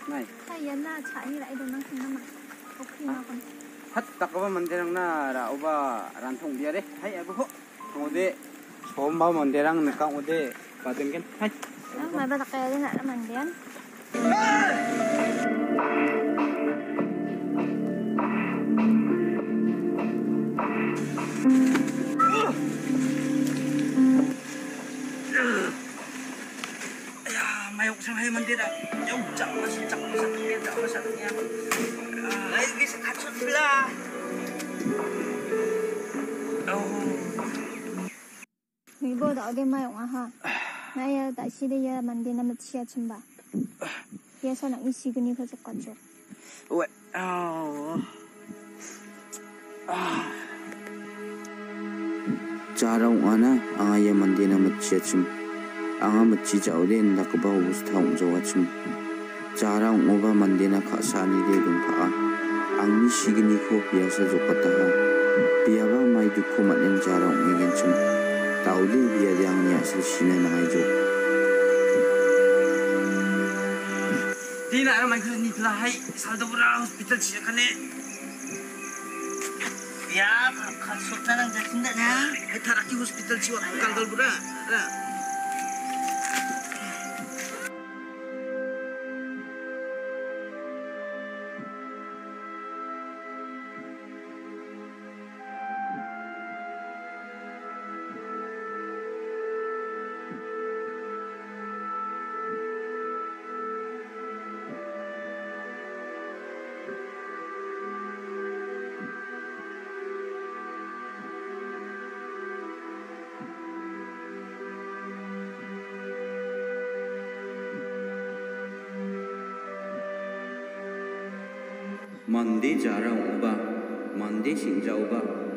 Này. Hay là na chạy như lại đồ năng không năng mà. Ok mà còn. Hat takaba mandirang na ra uba ranthong dia deh. Hai abu ho. Ngode somba mandirang nakang ode padengken. Hai. Mai ba takaya din na naman diyan. Mayok sang hay mandira. Yung cak masih niya. Ay bisa kacut bela. Người bố đó cái mai ông ha. Nãy tại sao đây giờ mình đi nằm chia chim ba. Giờ sao nãy xí cái này phải chụp cắt chụp. Ôi. Jarang ana anga mandi na chia chim. Anga machi jauh den dak bau bus thong jawa chim. Jarang oba mandi na khasani de dum pha. Ang ni sigini ko biasa jokata ha. Biaba mai du ko manen jarang ngen chim. Tauli biya yang ni asal sine na ai jo. Di na ramai ko ni tlahay Saldobra hospital siya kane. Ya, kacut na lang jatinda na. Ay taraki hospital siya kanggal bura. Mandi jarang oba, mandi sing jauh ba.